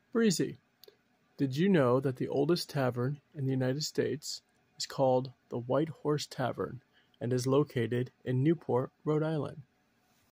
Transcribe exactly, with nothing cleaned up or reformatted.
Breezy, did you know that the oldest tavern in the United States is called the White Horse Tavern and is located in Newport, Rhode Island?